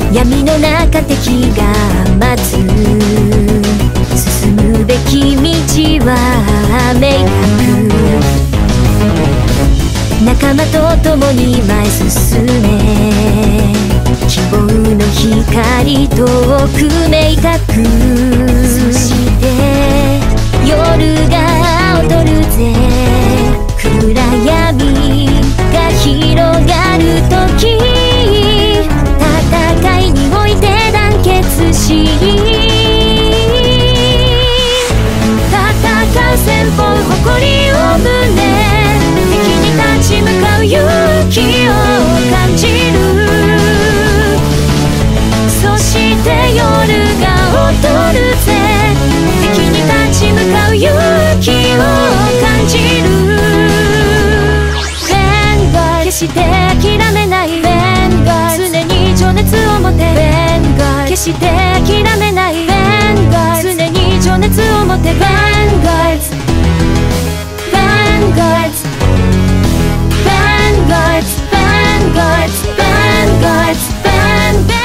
闇の中敵が待つ、進むべき道は明確、仲間と共に前進め、希望の光遠く明確、そして夜が踊るぜ、暗闇が広がる時、戦いにおいて団結し、戦う先方誇りを胸、敵に立ち向かう勇気を感じる、そして夜が踊るぜ、敵に立ち向かう勇気を感じる。決して諦めない、常に情熱を持て、決して諦めない、常に情熱を持て、Vanguards Vanguards Vanguards Vanguards Vanguards Vanguards。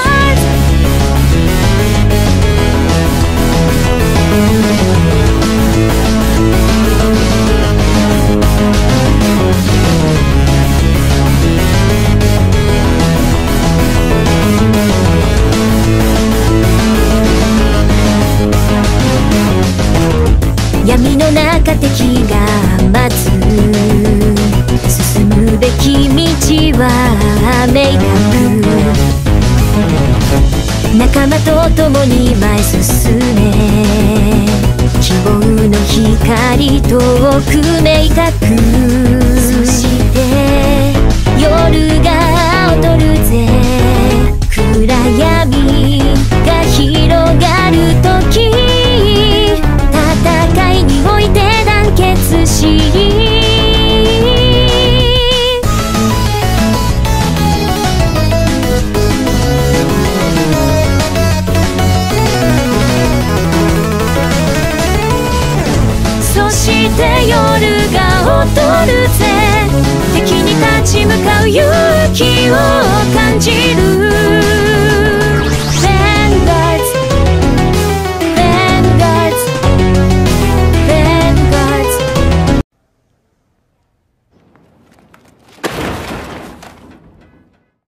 闇の中敵が待つ、進むべき道は明確、仲間と共に前進め、希望の光遠く明確、そして夜が踊るぜ、暗闇が広がる時、戦いにおいて団結し、そして夜が踊るぜ、敵に立ち向かう勇気を感じる、